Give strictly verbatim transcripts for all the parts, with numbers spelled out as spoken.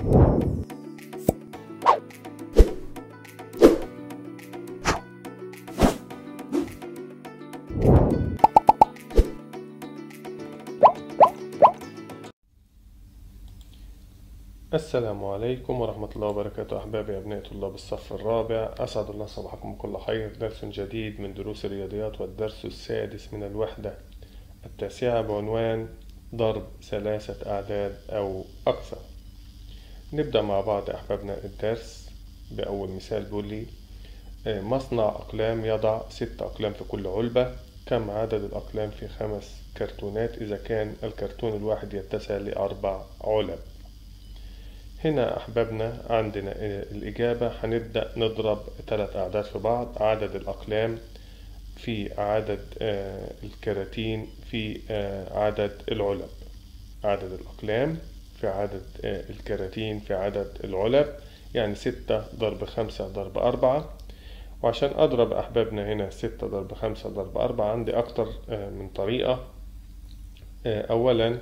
السلام عليكم ورحمة الله وبركاته. أحبابي أبناء طلاب الصف الرابع، أسعد الله صباحكم كل خير. درس جديد من دروس الرياضيات، والدرس السادس من الوحدة التاسعة بعنوان ضرب ثلاثة أعداد أو أكثر. نبدأ مع بعض أحبابنا الدرس بأول مثال. بيقول لي مصنع أقلام يضع ست أقلام في كل علبة، كم عدد الأقلام في خمس كرتونات إذا كان الكرتون الواحد يتسع لأربع علب؟ هنا أحبابنا عندنا الإجابة، هنبدأ نضرب ثلاث أعداد في بعض: عدد الأقلام في عدد الكراتين في عدد العلب. عدد الأقلام في عدد الكراتين في عدد العلب، يعني ستة ضرب خمسة ضرب أربعة. وعشان أضرب أحبابنا هنا ستة ضرب خمسة ضرب أربعة عندي أكتر من طريقة. أولا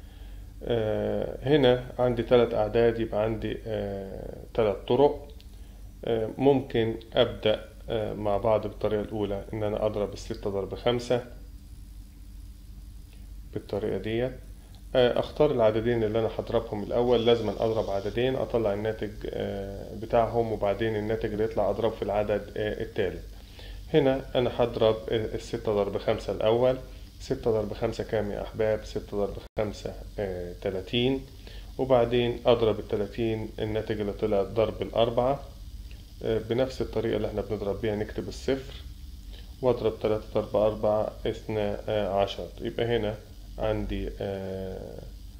هنا عندي ثلاث أعداد، يبقى عندي ثلاث طرق. ممكن أبدأ مع بعض بالطريقة الأولى، إن أنا أضرب الستة ضرب خمسة بالطريقة دي. أختار العددين اللي أنا هضربهم الأول، لازم أضرب عددين أطلع الناتج بتاعهم، وبعدين الناتج اللي يطلع أضرب في العدد الثالث. هنا أنا هضرب الستة ضرب خمسة الأول. ستة ضرب خمسة كام يا أحباب؟ ستة ضرب خمسة آه تلاتين. وبعدين أضرب التلاتين، الناتج اللي طلع ضرب الأربعة. آه بنفس الطريقة اللي احنا بنضرب بيها نكتب الصفر، واضرب تلاتة ضرب أربعة اثنا عشر. يبقى هنا عندي آه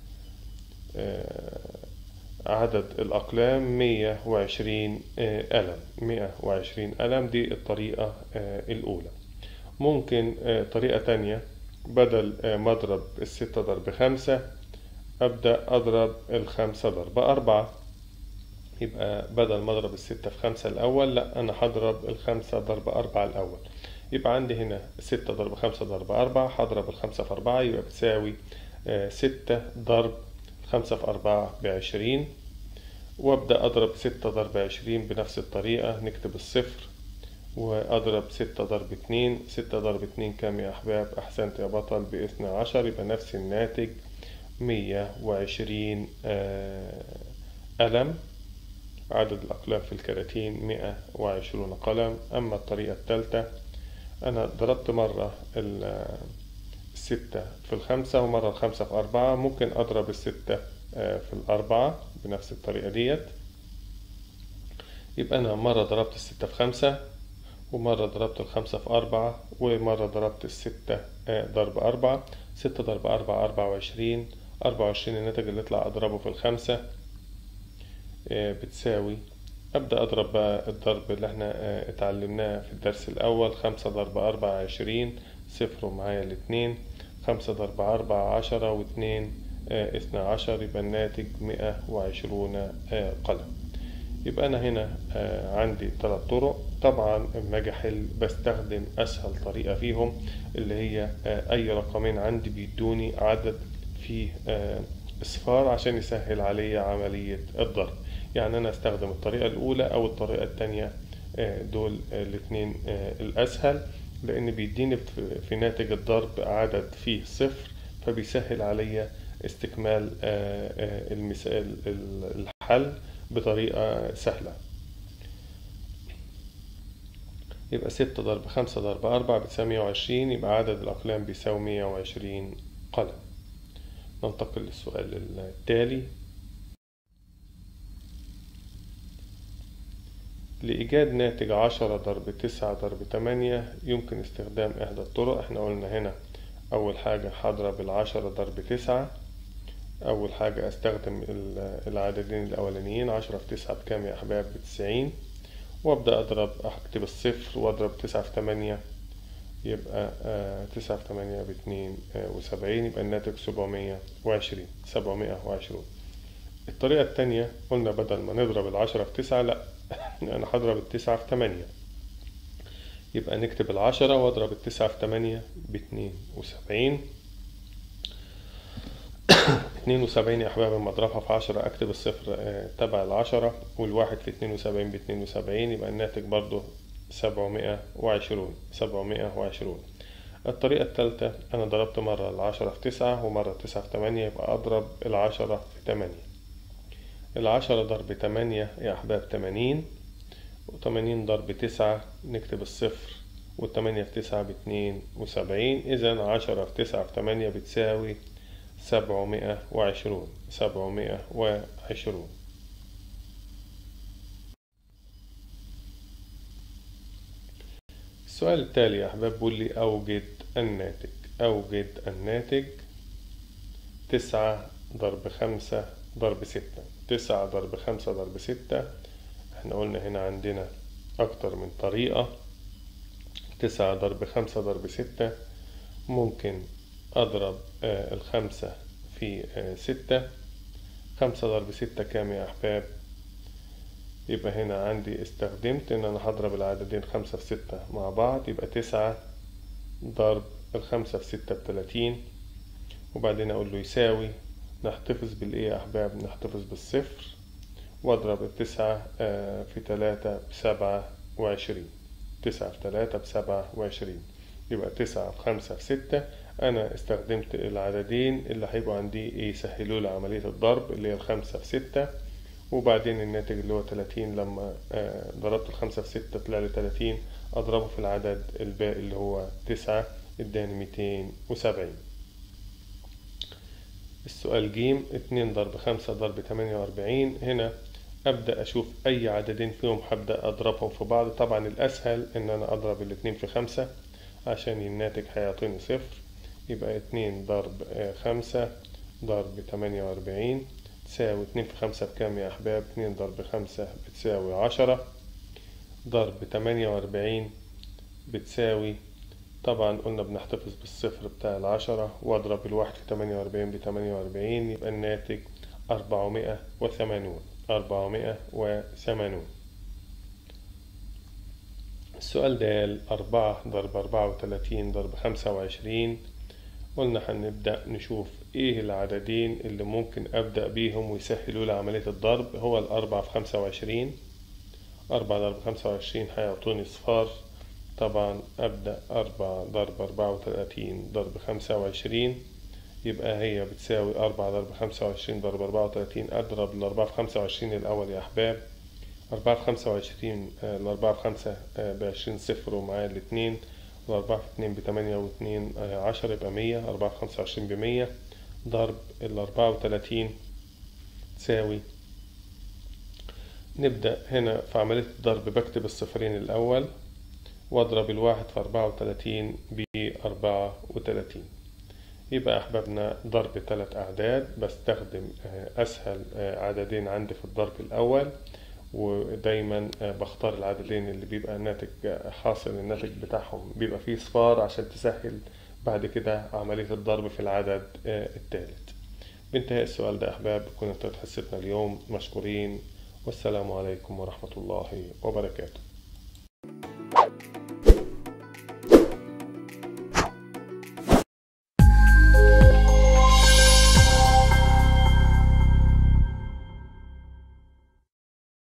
آه عدد الأقلام مية وعشرين آه قلم. مية وعشرين قلم، دي الطريقة آه الأولى. ممكن آه طريقة تانية، بدل ما أضرب الستة ضرب خمسة أبدأ أضرب الخمسة ضرب أربعة. يبقى بدل ما أضرب الستة في خمسة الأول، لا، أنا هضرب الخمسة ضرب أربعة الأول. يبقى عندي هنا ستة ضرب خمسة ضرب أربعة، هضرب الخمسة في أربعة، يبقى بتساوي ستة ضرب خمسة في أربعة بعشرين. وأبدأ أضرب ستة ضرب عشرين بنفس الطريقة، نكتب الصفر وأضرب ستة ضرب اتنين. ستة ضرب اتنين كام يا أحباب؟ أحسنت يا بطل، باثنى عشر. يبقى نفس الناتج مية وعشرين قلم. عدد الأقلام في الكراتين مية وعشرون قلم. أما الطريقة الثالثة، أنا ضربت مرة الستة في الخمسة ومرة الخمسة في أربعة. ممكن أضرب الستة في الأربعة بنفس الطريقة ديت. يبقى أنا مرة ضربت الستة في خمسة، ومرة ضربت الخمسة في أربعة، ومرة ضربت الستة ضرب أربعة. ستة ضرب أربعة أربعة وعشرين. أربعة وعشرين الناتج اللي يطلع أضربه في الخمسة بتساوي. أبدأ أضرب بقى الضرب اللي احنا اتعلمناه في الدرس الأول. خمسة ضرب أربعة عشرين، صفر ومعايا الاتنين. خمسة ضرب أربعة عشرة، واتنين اثنى عشر. يبقى الناتج مئة وعشرون قلم. يبقى أنا هنا عندي ثلاث طرق. طبعا لما أجي أحل بستخدم أسهل طريقة فيهم، اللي هي أي رقمين عندي بيدوني عدد فيه اصفار عشان يسهل علي عملية الضرب. يعني أنا أستخدم الطريقة الأولى أو الطريقة الثانية، دول الاثنين الأسهل، لأن بيديني في ناتج الضرب عدد فيه صفر، فبيسهل علي استكمال المثال الحل بطريقة سهلة. يبقى ستة ضرب خمسة ضرب أربعة بتساوي مية وعشرين. يبقى عدد الأقلام بيساوي مية وعشرين قلم. ننتقل للسؤال التالي. لإيجاد ناتج عشرة ضرب تسعة ضرب تمانية يمكن استخدام إحدى الطرق. احنا قلنا هنا أول حاجة هضرب العشرة ضرب تسعة. أول حاجة أستخدم العددين الأولانيين. عشرة في تسعة بكام يا أحباب؟ بتسعين. وأبدأ أضرب، أكتب الصفر وأضرب تسعة في تمانية، يبقى تسعة في تمانية باتنين وسبعين. يبقى الناتج سبعمية وعشرين. سبعمية وعشرين. الطريقة التانية قلنا بدل ما نضرب العشرة في تسعة، لأ، أنا هضرب التسعة في تمانية. يبقى نكتب العشرة وأضرب التسعة في تمانية باتنين وسبعين. اتنين وسبعين يا أحباب لما أضربها في عشرة أكتب الصفر تبع العشرة، والواحد في اتنين وسبعين باتنين وسبعين، يبقى الناتج برضو سبعمائة وعشرون سبعمائة وعشرون. الطريقة الثالثة أنا ضربت مرة العشرة في تسعة ومرة تسعة في تمانية، يبقى أضرب العشرة في تمانية. العشرة ضرب تمانية يا أحباب تمانين، وتمانين ضرب تسعة نكتب الصفر، والتمانية في تسعة باتنين وسبعين. إذن عشرة في تسعة في تمانية بتساوي سبعمائة وعشرون سبعمائة وعشرون. السؤال التالي يا أحباب بيقول لي أوجد الناتج. أوجد الناتج تسعة ضرب خمسة ضرب ستة. تسعة ضرب خمسة ضرب ستة، احنا قلنا هنا عندنا أكتر من طريقة. تسعة ضرب خمسة ضرب ستة، ممكن أضرب آه الخمسة في آه ستة. خمسة ضرب ستة كام يا أحباب؟ يبقى هنا عندي استخدمت إن أنا هضرب العددين خمسة في ستة مع بعض، يبقى تسعة ضرب الخمسة في ستة بتلاتين، وبعدين أقول له يساوي. نحتفظ بالإيه يا أحباب؟ نحتفظ بالصفر، واضرب التسعة آه في تلاتة بسبعة وعشرين. تسعة في تلاتة بسبعة وعشرين، يبقى تسعة في خمسة في ستة. أنا استخدمت العددين اللي هيبقوا عندي يسهلوا لي عملية الضرب، اللي هي الخمسة في ستة، وبعدين الناتج اللي هو تلاتين. لما ضربت الخمسة في ستة طلع لي تلاتين، أضربه في العدد الباقي اللي هو تسعة، اداني ميتين وسبعين. السؤال جيم. اتنين ضرب خمسة ضرب تمانية وأربعين. هنا أبدأ أشوف أي عددين فيهم هبدأ أضربهم في بعض. طبعا الأسهل إن أنا أضرب الاتنين في خمسة عشان الناتج هيعطيني صفر. يبقى اتنين ضرب خمسة ضرب تمانية وأربعين تساوي اتنين في خمسة بكام يا أحباب؟ اتنين ضرب خمسة بتساوي عشرة، ضرب تمانية وأربعين بتساوي، طبعا قلنا بنحتفظ بالصفر بتاع العشرة، واضرب الواحد في تمانية وأربعين بتمانية وأربعين، يبقى الناتج أربعمائة وثمانون أربعمائة وثمانون. السؤال ده أربعة ضرب أربعة وتلاتين ضرب خمسة وعشرين. قلنا هنبدأ نشوف ايه العددين اللي ممكن أبدأ بيهم ويسهلوا لي عملية الضرب. هو الأربعة في خمسة وعشرين. أربعة ضرب خمسة وعشرين هيعطوني صفار. طبعا أبدأ أربعة ضرب أربعة وتلاتين ضرب خمسة وعشرين، يبقى هي بتساوي أربعة ضرب خمسة وعشرين ضرب أربعة وتلاتين. أضرب الأربعة في خمسة وعشرين الأول يا أحباب. أربعة في خمسة وعشرين، الأربعة في خمسة بعشرين صفر ومعايا الاتنين، الأربعة في اتنين بتمانية واتنين عشرة، يبقى مية. أربعة في خمسة وعشرين بمية، ضرب الأربعة وتلاتين تساوي. نبدأ هنا في عملية الضرب بكتب الصفرين الأول، واضرب الواحد في أربعة وتلاتين بأربعة وتلاتين. يبقى أحبابنا ضرب ثلاث أعداد. بستخدم أسهل عددين عندي في الضرب الأول، ودايما بختار العددين اللي بيبقى الناتج حاصل الناتج بتاعهم بيبقى فيه صفار عشان تسهل بعد كده عملية الضرب في العدد الثالث. بانتهاء السؤال ده أحباب كنا حصتنا اليوم. مشكورين، والسلام عليكم ورحمة الله وبركاته.